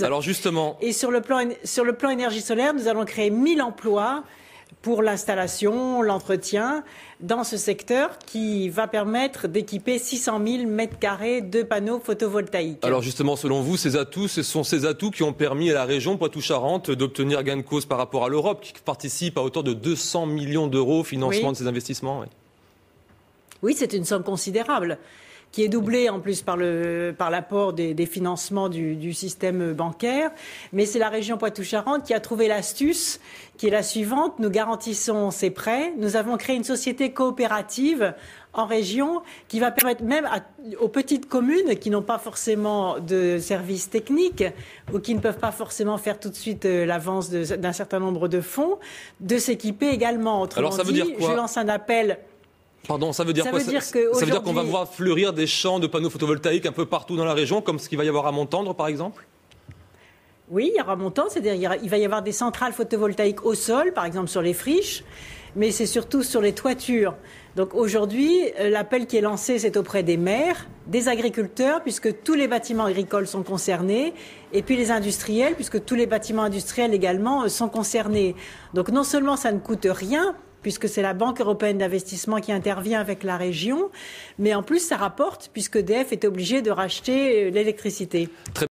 entreprises. Alors justement... Et sur le plan énergie solaire, nous allons créer 1000 emplois pour l'installation, l'entretien dans ce secteur qui va permettre d'équiper 600 000 mètres carrés de panneaux photovoltaïques. Alors justement, selon vous, ce sont ces atouts qui ont permis à la région Poitou-Charentes d'obtenir gain de cause par rapport à l'Europe, qui participe à hauteur de 200 millions d'euros au financement de ces investissements. Oui, c'est une somme considérable, qui est doublée en plus par l'apport des financements du système bancaire. Mais c'est la région Poitou-Charentes qui a trouvé l'astuce, qui est la suivante. Nous garantissons ces prêts. Nous avons créé une société coopérative en région qui va permettre même aux petites communes qui n'ont pas forcément de services techniques ou qui ne peuvent pas forcément faire tout de suite l'avance d'un certain nombre de fonds, de s'équiper également. Autrement Alors ça veut dire quoi ? Je lance un appel... Pardon, ça veut dire quoi ? Ça veut dire qu'on va voir fleurir des champs de panneaux photovoltaïques un peu partout dans la région, comme ce qu'il va y avoir à Montendre, par exemple ? Oui, il y aura Montendre, c'est-à-dire il va y avoir des centrales photovoltaïques au sol, par exemple sur les friches, mais c'est surtout sur les toitures. Donc aujourd'hui, l'appel qui est lancé, c'est auprès des maires, des agriculteurs, puisque tous les bâtiments agricoles sont concernés, et puis les industriels, puisque tous les bâtiments industriels également sont concernés. Donc non seulement ça ne coûte rien, puisque c'est la Banque européenne d'investissement qui intervient avec la région, mais en plus ça rapporte, puisque EDF est obligé de racheter l'électricité.